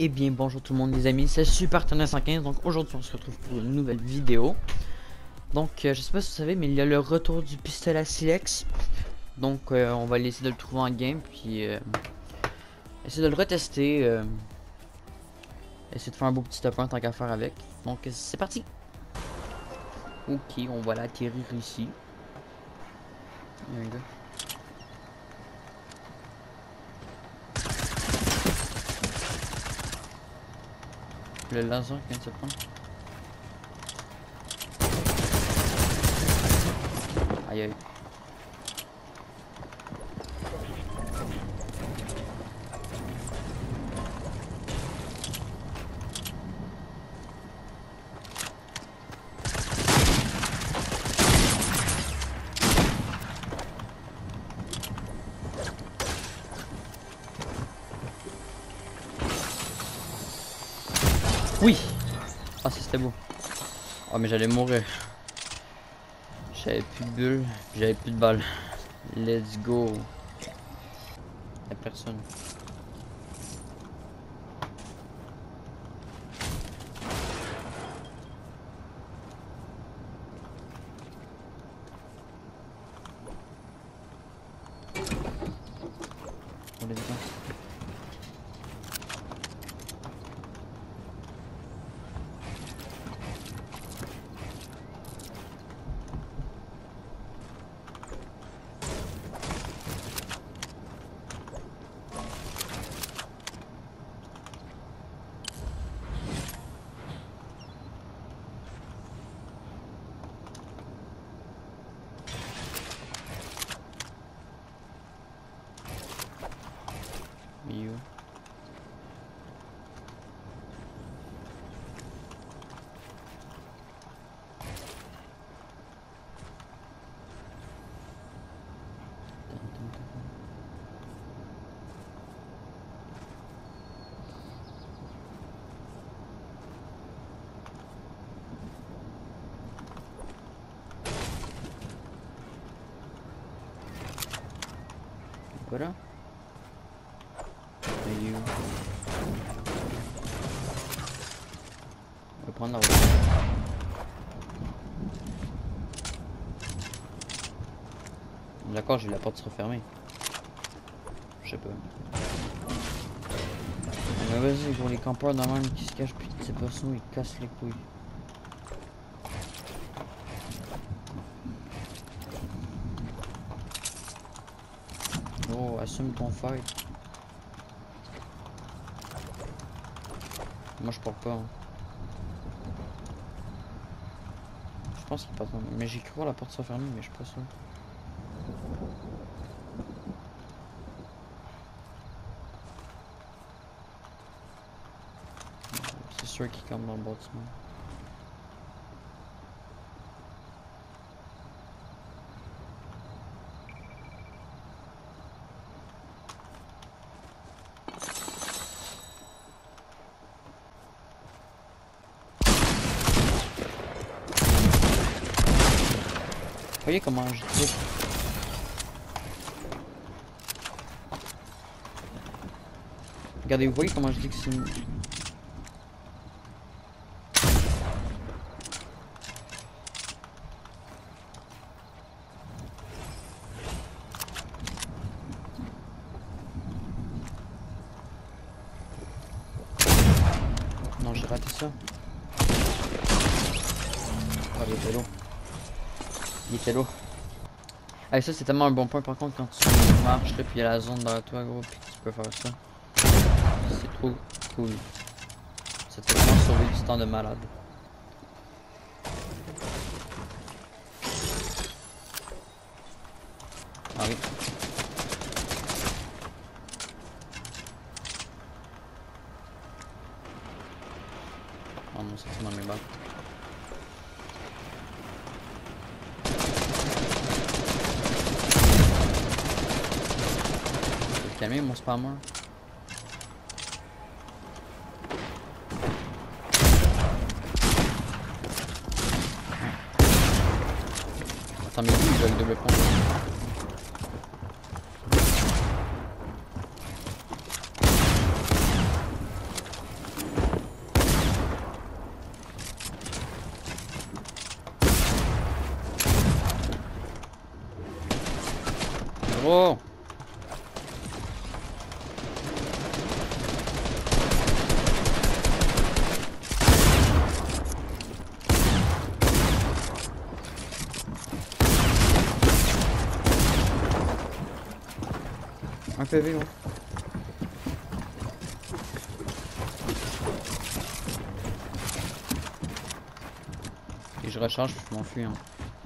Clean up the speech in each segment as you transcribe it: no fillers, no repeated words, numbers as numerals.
Eh bien bonjour tout le monde les amis, c'est Super Tennis 115. Donc aujourd'hui on se retrouve pour une nouvelle vidéo. Donc je sais pas si vous savez, mais il y a le retour du pistolet à silex. Donc on va essayer de le trouver en game, puis essayer de le retester, essayer de faire un beau petit top 1 tant qu'à faire avec. Donc c'est parti. Ok, on va l'atterrir ici. Il y a un gars. Le laser qui vient de se prendre. Aïe aïe. Oui. Ah ça c'était beau. Oh mais j'allais mourir. J'avais plus de bulles, j'avais plus de balles. Let's go. Y'a personne. On est dedans. You. Voilà. Et you. On va prendre la route. D'accord, j'ai la porte se refermer. Je sais pas. Mais vas-y, pour les campeurs dans même qui se cachent puis c'est pas ça, ils cassent les couilles. Oh, assume ton fight. Moi je pars pas. Hein. Je pense qu'il passe. Mais j'ai cru voir la porte se refermer, mais je suis pas sûr. C'est sûr qu'il campe dans le bâtiment. Vous voyez comment je dis. Regardez, vous voyez comment je dis que c'est une... Non, j'ai raté ça. Oh, il était lourd. Il était lourd. Ah, ça, c'est tellement un bon point par contre quand tu marches là, puis il y a la zone derrière toi, gros, puis tu peux faire ça. C'est trop cool. Ça te fait vraiment sauver du temps de malade. Ah oui. Oh non, c'est dans mes balles. Calmez mon spammer. Attends, mais il joue avec double pont. gros. Un PV gros. Et je recharge, je m'enfuis hein.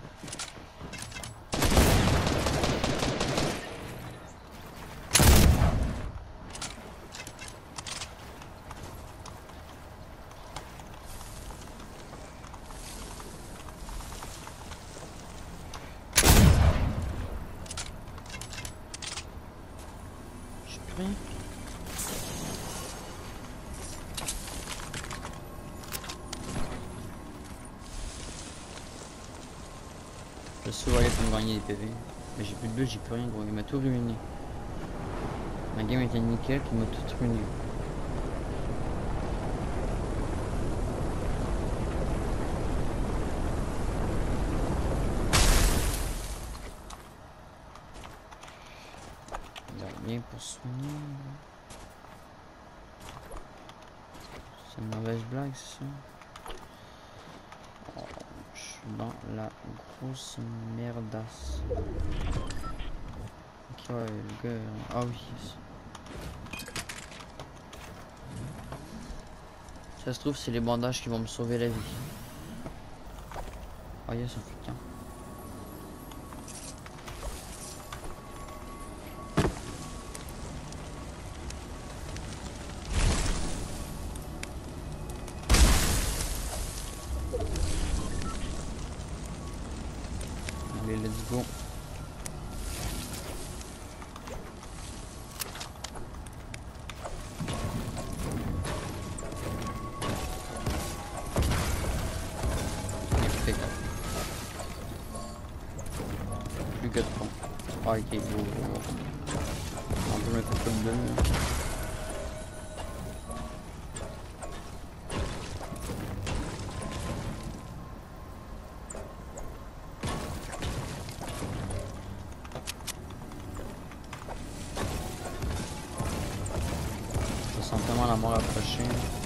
Rien. Je suis allé pour me gagner des PV. Mais j'ai plus de bulle, j'ai plus rien gros. Il m'a tout ruiné. Ma game était nickel, puis il m'a tout ruiné. Bien pour soigner. C'est une mauvaise blague, c'est ça. Oh, je suis dans la grosse merdasse. Ok, ouais, le gars. Ah oui. Ça se trouve, c'est les bandages qui vont me sauver la vie. Oh, yes, ça fait qu'un. Allez, let's go. Plus que 30. Ah, ok, go. On peut mettre un peu de bulle. Je sens tellement la mort approcher.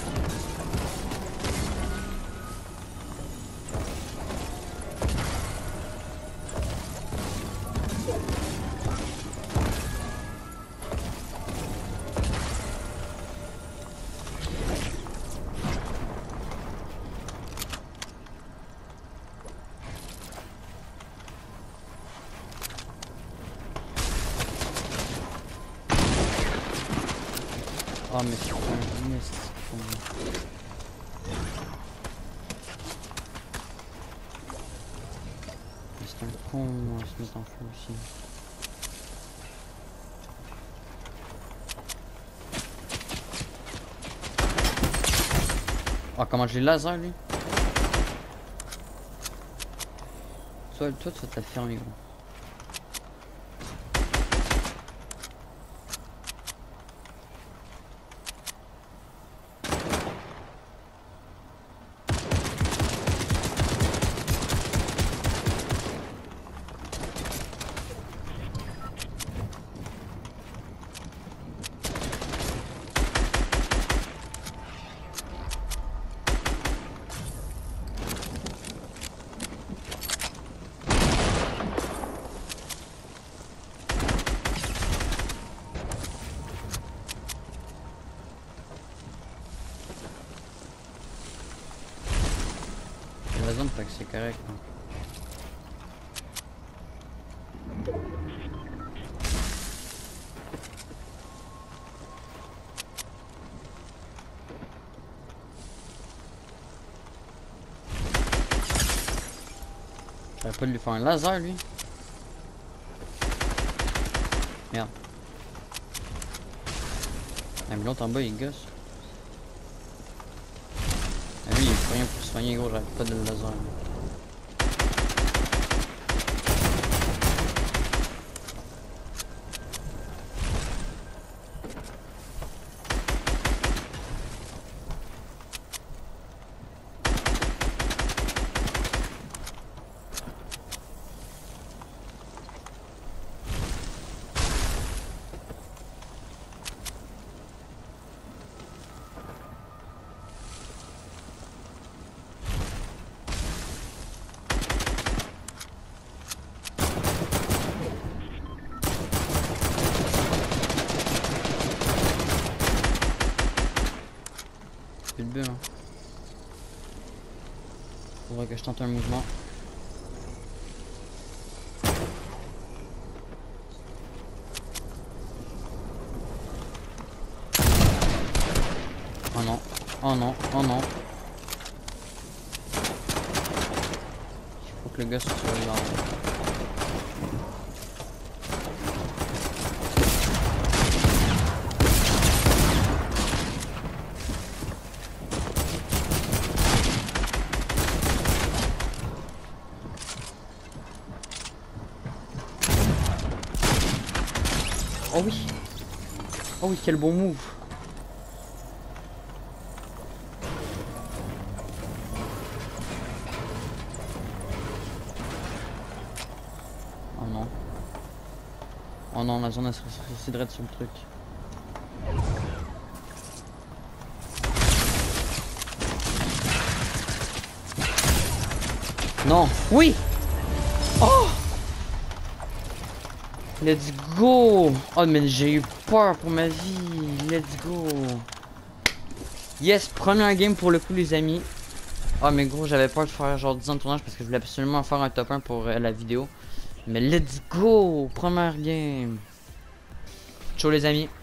Oh mais c'est un mist. C'est un con à se mettre en feu aussi. Oh comment j'ai le laser lui. Toi tu vas te fermer gros. Fait que c'est correct. Hein. J'aurais pas de lui faire un laser lui. Merde. Ah, mais l'autre en bas il gosse. Ah lui il fait rien pour se soigner gros, j'aurais pas de laser. plus de but. Hein. Faudrait que je tente un mouvement. Oh non, oh non, oh non. Il faut que le gars soit sur les arbres. Oh oui. Oh oui, quel bon move. Oh non. Oh non, la zone elle se réciderait sur le truc. Non. Oui. Oh. Let's go. Oh mais j'ai eu peur pour ma vie. Let's go. Yes, première game pour le coup les amis. Oh mais gros, j'avais peur de faire genre 10 ans de tournage parce que je voulais absolument faire un top 1 pour la vidéo. Mais let's go. Première game. Ciao les amis.